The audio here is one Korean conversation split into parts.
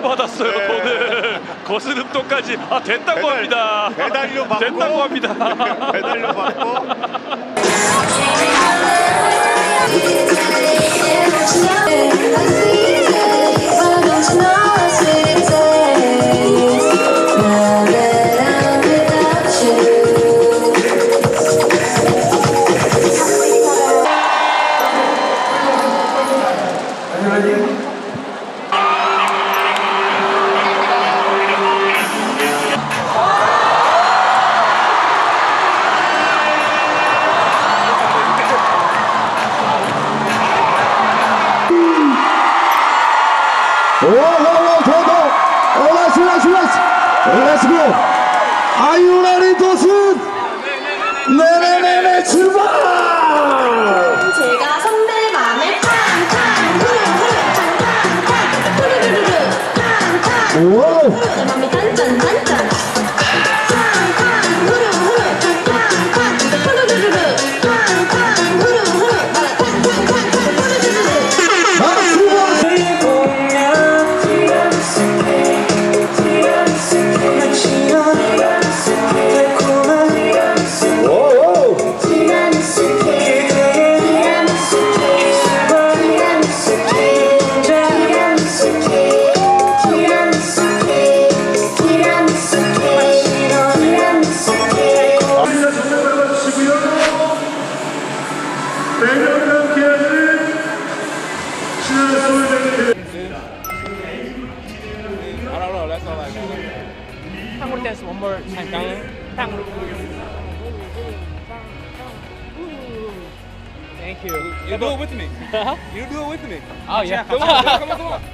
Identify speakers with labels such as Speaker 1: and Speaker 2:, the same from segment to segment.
Speaker 1: 받았어요.
Speaker 2: 네.
Speaker 1: 돈을 거스름돈까지 됐다고 합니다.
Speaker 2: 배달료 받고
Speaker 1: 됐다고 합니다.
Speaker 2: 배달료 받고.
Speaker 3: Let's go. Are you ready to shoot? 네네네네 출발!
Speaker 4: 제가 선배 맘에 팡팡 후루후루 팡팡팡 후루루루루 팡팡 후루루 내 맘이 단짠 단짠 팡팡 후루후루 팡팡팡 후루루루루 팡팡 후루후루 나라 팡팡팡 후루루루루
Speaker 5: Let's dance one more time. Thank you.
Speaker 6: You do it with me. You do it with me.
Speaker 5: Oh yeah.
Speaker 6: Come on, come on, come on.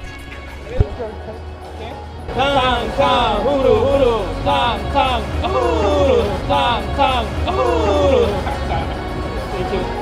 Speaker 5: 탕탕 후루 탕탕 후루 탕탕 후루. Thank you.